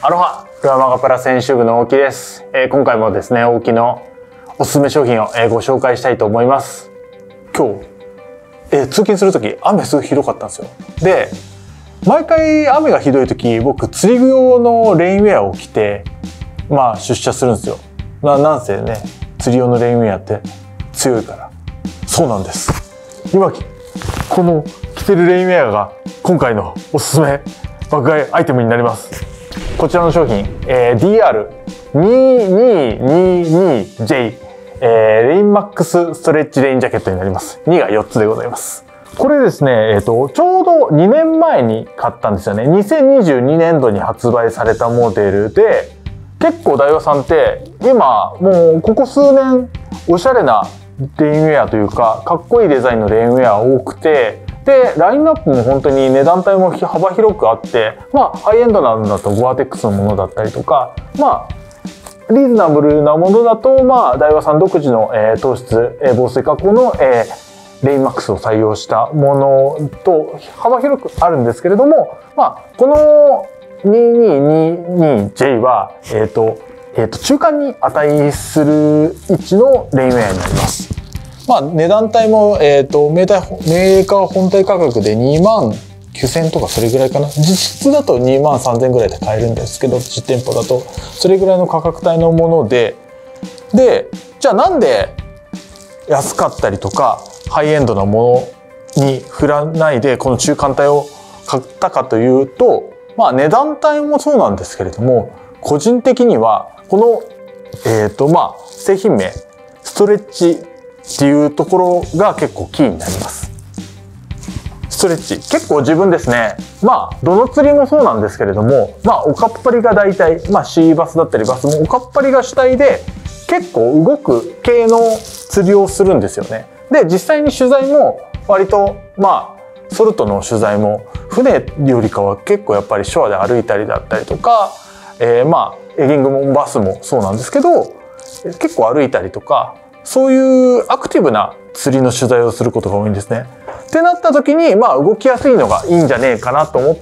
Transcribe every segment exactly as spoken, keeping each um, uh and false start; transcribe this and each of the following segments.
アロハ、ルアマガプラ編集部の大木です、えー、今回もですね、大木のおすすめ商品を、えー、ご紹介したいと思います。今日、えー、通勤するとき雨すごいひどかったんですよ。で、毎回雨がひどいとき、僕釣り具用のレインウェアを着てまあ出社するんですよ。な、なんせね、釣り用のレインウェアって強いから。そうなんです。今この着てるレインウェアが今回のおすすめ爆買いアイテムになります。こちらの商品、えー、ディーアールにーにーにーにージェイ、えー、レインマックスストレッチレインジャケットになります。にがよっつでございます。これですね、えっと、ちょうどにねんまえに買ったんですよね。にせんにじゅうにねんどに発売されたモデルで、結構ダイワさんって今もうここ数年おしゃれなレインウェアというか、かっこいいデザインのレインウェア多くて、でラインナップも本当に値段帯も幅広くあって、まあハイエンドなのだとゴアテックスのものだったりとか、まあリーズナブルなものだと、まあダイワさん独自の、えー、糖質、えー、防水加工の、えー、レインマックスを採用したものと幅広くあるんですけれども、まあこのにーにーにーにージェイ はえっとえっと中間に値する位置のレインウェアになります。まあ値段帯も、えー、とメーターメーカー本体価格でにまんきゅうせんえんとかそれぐらいかな。実質だとにまんさんぜんえんぐらいで買えるんですけど、実店舗だとそれぐらいの価格帯のもので、でじゃあなんで安かったりとかハイエンドなものに振らないでこの中間帯を買ったかというと、まあ値段帯もそうなんですけれども、個人的にはこの、えーとまあ、製品名ストレッチっていうところが結構キーになります。ストレッチ結構自分ですね、まあどの釣りもそうなんですけれども、まあおかっぱりが大体、まあシーバスだったりバスもおかっぱりが主体で結構動く系の釣りをするんですよね。で実際に取材も割とまあソルトの取材も船よりかは結構やっぱりショアで歩いたりだったりとか、えー、まあエギングもバスもそうなんですけど、結構歩いたりとかそういうアクティブな釣りの取材をすることが多いんですね。ってなった時にまあ動きやすいのがいいんじゃねえかなと思って、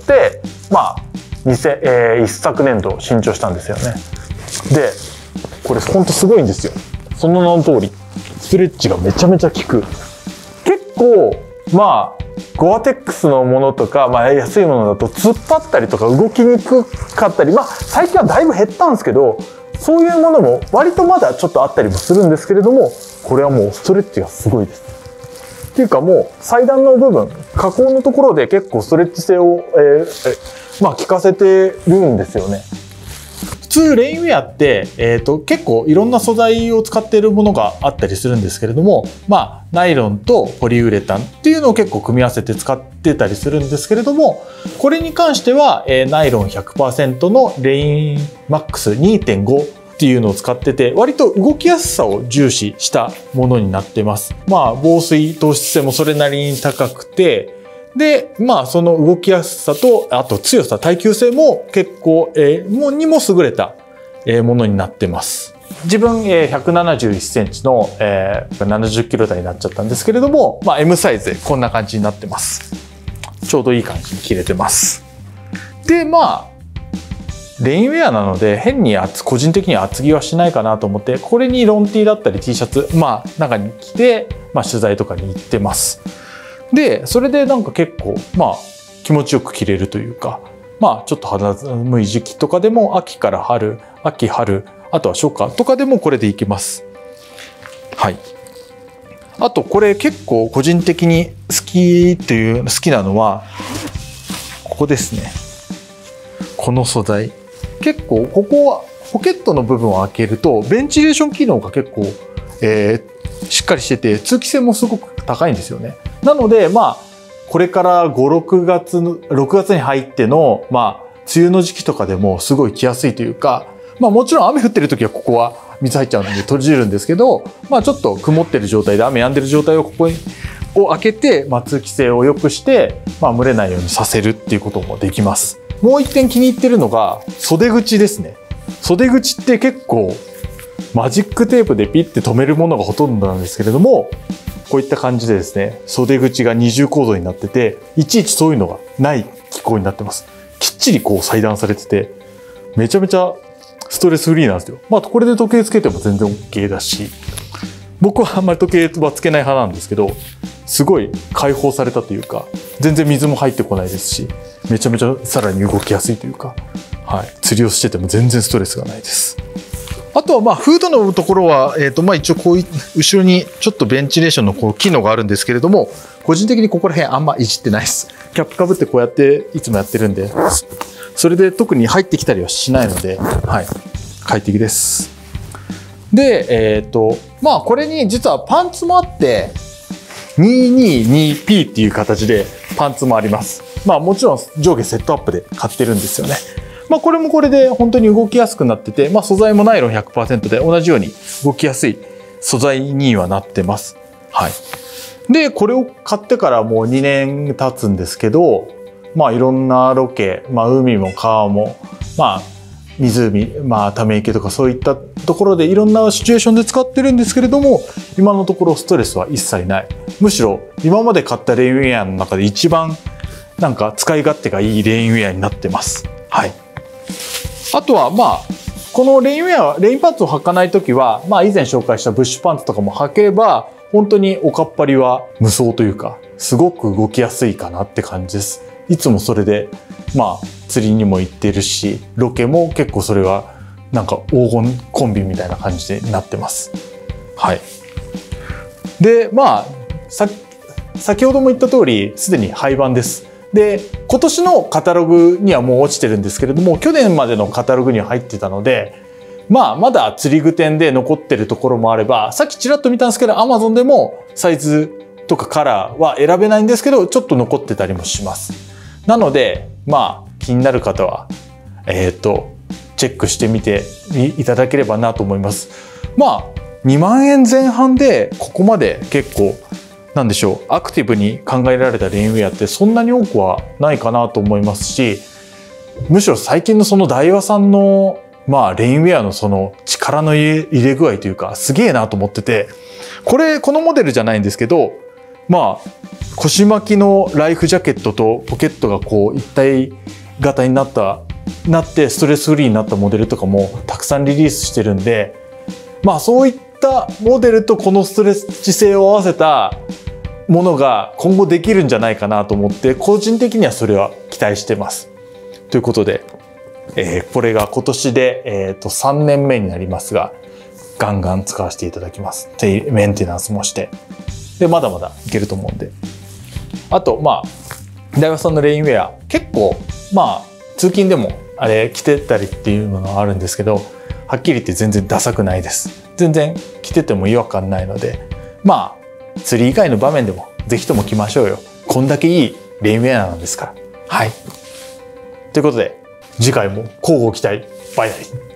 まあにせん、えー、一昨年度新調したんですよね。でこれほんとすごいんですよ。その名の通りストレッチがめちゃめちゃ効く。結構まあゴアテックスのものとか、まあ、安いものだと突っ張ったりとか動きにくかったり、まあ最近はだいぶ減ったんですけど、そういうものも割とまだちょっとあったりもするんですけれども、これはもうストレッチがすごいです。っていうかもう裁断の部分、加工のところで結構ストレッチ性を、えーえまあ効かせてるんですよね。普通レインウェアって、えーと、結構いろんな素材を使っているものがあったりするんですけれども、まあナイロンとポリウレタンっていうのを結構組み合わせて使ってたりするんですけれども、これに関しては、えー、ナイロン ひゃくパーセント のレインマックス にてんご っていうのを使ってて、割と動きやすさを重視したものになってます。まあ防水糖質性もそれなりに高くて、でまあその動きやすさとあと強さ、耐久性も結構、えー、もにも優れたものになってます。自分、えー、ひゃくななじゅういっセンチの、えー、ななじゅっキロ台になっちゃったんですけれども、まあ、エム サイズでこんな感じになってます。ちょうどいい感じに切れてます。でまあレインウェアなので変に厚個人的には厚着はしないかなと思って、これにロン T だったり T シャツまあ中に着て、まあ、取材とかに行ってます。でそれでなんか結構まあ気持ちよく着れるというか、まあちょっと肌寒い時期とかでも秋から春秋春あとは初夏とかでもこれでいけます。はい。あとこれ結構個人的に好きっていう好きなのはここですね。この素材結構ここはポケットの部分を開けるとベンチレーション機能が結構、えー、しっかりしてて通気性もすごく高いんですよね。なのでまあこれからご、ろくがつのろくがつに入ってのまあ梅雨の時期とかでもすごい着やすいというか、まあもちろん雨降ってる時はここは水入っちゃうので閉じるんですけど、まあちょっと曇ってる状態で雨止んでる状態をここにを開けて、まあ、通気性を良くして、まあ、蒸れないようにさせるっていうこともできます。もう一点気に入ってるのが袖口ですね。袖口って結構マジックテープでピッて留めるものがほとんどなんですけれども、こういった感じでですね、袖口が二重構造になってて、いちいちそういうのがない機構になってます。きっちりこう裁断されてて、 めちゃめちゃストレスフリーなんですよ。まあこれで時計つけても全然 OK だし、僕はあんまり時計はつけない派なんですけど、すごい解放されたというか、全然水も入ってこないですし、めちゃめちゃさらに動きやすいというか、はい、釣りをしてても全然ストレスがないです。あとはまあフードのところは、えーとまあ、一応こういう後ろにちょっとベンチレーションのこう機能があるんですけれども、個人的にここら辺あんまいじってないです。キャップかぶってこうやっていつもやってるんで、それで特に入ってきたりはしないので、はい、快適です。で、えっとまあこれに実はパンツもあって にーにーにーピー っていう形でパンツもあります。まあもちろん上下セットアップで買ってるんですよね。まあこれもこれで本当に動きやすくなってて、まあ素材もナイロン ひゃくパーセント で同じように動きやすい素材にはなってます。はい。で、これを買ってからもうにねん経つんですけど、まあいろんなロケ、まあ海も川も、まあ湖、まあため池とかそういったところでいろんなシチュエーションで使ってるんですけれども、今のところストレスは一切ない。むしろ今まで買ったレインウェアの中で一番なんか使い勝手がいいレインウェアになってます。はい。あとはまあこのレインウェア、レインパンツを履かないときは、まあ以前紹介したブッシュパンツとかも履ければ、本当におかっぱりは無双というか、すごく動きやすいかなって感じです。いつもそれで、まあ釣りにも行ってるし、ロケも結構それがなんか黄金コンビみたいな感じになってます。はい。で、まあ、さ、先ほども言った通り、すでに廃盤です。で、今年のカタログにはもう落ちてるんですけれども、去年までのカタログには入ってたので、まあ、まだ釣り具店で残ってるところもあれば、さっきちらっと見たんですけど、Amazon でもサイズとかカラーは選べないんですけど、ちょっと残ってたりもします。なので、まあ、気になる方は、えっと、チェックしてみていただければなと思います。まあ、にまんえんぜん半でここまで結構、なんでしょう、アクティブに考えられたレインウェアってそんなに多くはないかなと思いますし、むしろ最近のそのダイワさんのまあレインウェアのその力の入れ具合というかすげえなと思ってて、これこのモデルじゃないんですけど、まあ腰巻きのライフジャケットとポケットがこう一体型になったなってストレスフリーになったモデルとかもたくさんリリースしてるんで、まあそういったモデルとこのストレッチ性を合わせたものが今後できるんじゃないかなと思って、個人的にはそれは期待してます。ということで、えー、これが今年で、えー、とさんねんめになりますが、ガンガン使わせていただきます。でメンテナンスもして、でまだまだいけると思うんで。あとまあダイワさんのレインウェア結構まあ通勤でもあれ着てたりっていうのがあるんですけど、はっきり言って全然ダサくないです。全然着てても違和感ないので、まあ釣り以外の場面でもぜひとも着ましょうよ。こんだけいいレインウェアなんですから。はい。ということで次回も乞うご期待。バイバイ。